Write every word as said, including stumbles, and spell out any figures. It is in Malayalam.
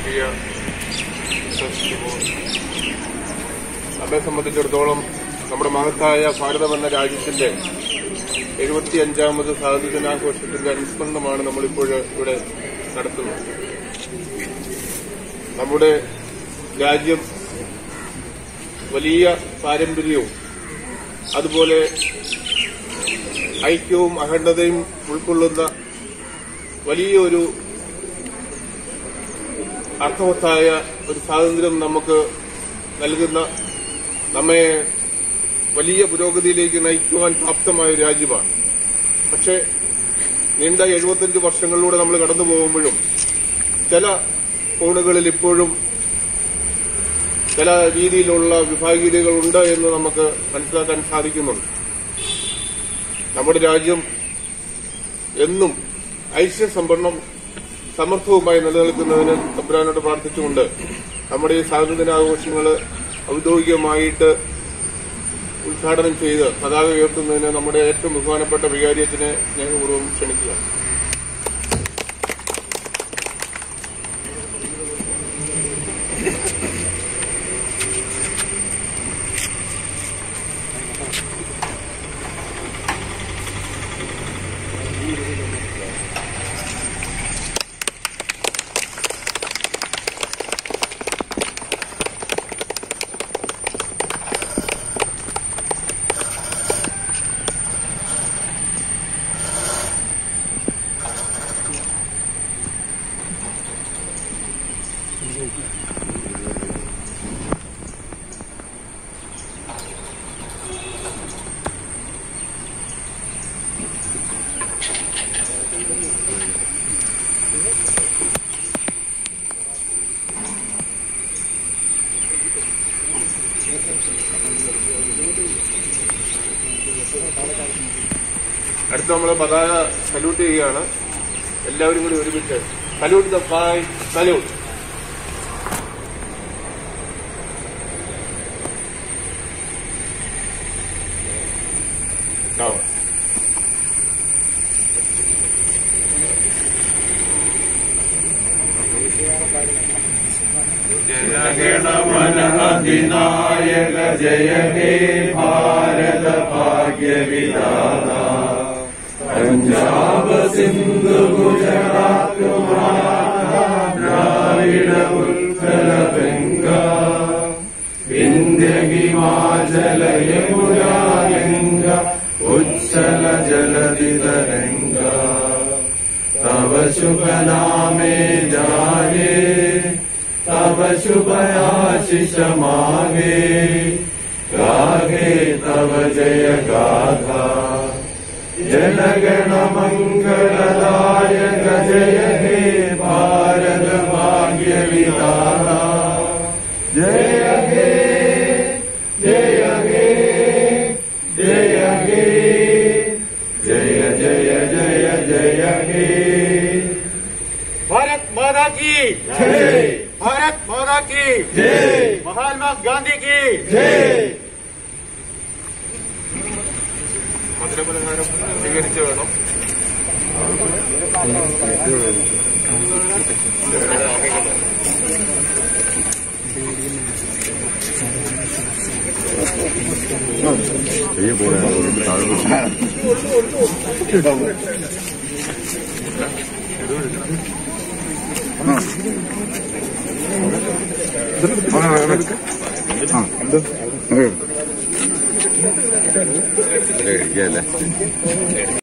രാഷ്ട്രീയ നമ്മെ സംബന്ധിച്ചിടത്തോളം നമ്മുടെ മഹത്തായ ഭാരതമെന്ന രാജ്യത്തിന്റെ എഴുപത്തിയഞ്ചാമത് സ്വാതന്ത്ര്യ ദിനാഘോഷത്തിന്റെ അനുസ്മരണമാണ് നമ്മളിപ്പോൾ ഇവിടെ നടത്തുന്നത്. നമ്മുടെ രാജ്യം വലിയ പാരമ്പര്യവും അതുപോലെ ഐക്യവും അഖണ്ഡതയും ഉൾക്കൊള്ളുന്ന വലിയൊരു അർത്ഥവത്തായ ഒരു സ്വാതന്ത്ര്യം നമുക്ക് നൽകുന്ന, നമ്മെ വലിയ പുരോഗതിയിലേക്ക് നയിക്കുവാൻ പ്രാപ്തമായ ഒരു രാജ്യമാണ്. പക്ഷേ നീണ്ട എഴുപത്തിയഞ്ച് വർഷങ്ങളിലൂടെ നമ്മൾ കടന്നു പോകുമ്പോഴും ചില കോണുകളിൽ ഇപ്പോഴും ചില രീതിയിലുള്ള വിഭാഗീയതകളുണ്ട് എന്ന് നമുക്ക് മനസ്സിലാക്കാൻ സാധിക്കുന്നുണ്ട്. നമ്മുടെ രാജ്യം എന്നും ഐശ്വര്യസമ്പന്നം സമർത്ഥവുമായി നിലനിൽക്കുന്നതിന് തമ്പുരാനോട് പ്രാർത്ഥിച്ചുകൊണ്ട് നമ്മുടെ ഈ സ്വാതന്ത്ര്യ ദിനാഘോഷങ്ങൾ ഔദ്യോഗികമായിട്ട് ഉദ്ഘാടനം ചെയ്ത് പതാക ഉയർത്തുന്നതിന് നമ്മുടെ ഏറ്റവും ബഹുമാനപ്പെട്ട വികാരിയത്തിനെ സ്നേഹപൂർവ്വം ക്ഷണിക്കുക. അടുത്ത് നമ്മൾ പതാക സല്യൂട്ട് ചെയ്യുകയാണ്. എല്ലാവരും കൂടി ഒരുമിച്ച് സല്യൂട്ട് ദ ഫ്ലാഗ്, സല്യൂട്ട്. ജനഗണമന അധിനായക ജയ ഹേ ഭാരത ഭാഗ്യ വിധാത പഞ്ചാബ് സിന്ധു ഗുജറാത്ത് ദ്രാവിഡ ഉത്കല ഗംഗ വിന്ധ്യ ഹിമാചല യമുന ഗംഗ ഉച്ഛല ജലധി തരംഗ തവ ശുഭ നാമേ ജായേ तब शुभ आशीष मांगे गाहे तब जय गाथा जनगण मंगलदायक जय हे भारत भाग्य विधाता जय हे जय हे जय हे जय जय जय जय हे भारत माता की जय, भारत माता की जय, महात्मा गांधी की जय. മധുരപലഹാരം സ്വീകരിച്ചു വേണം. കഴിക്കല്ലേ.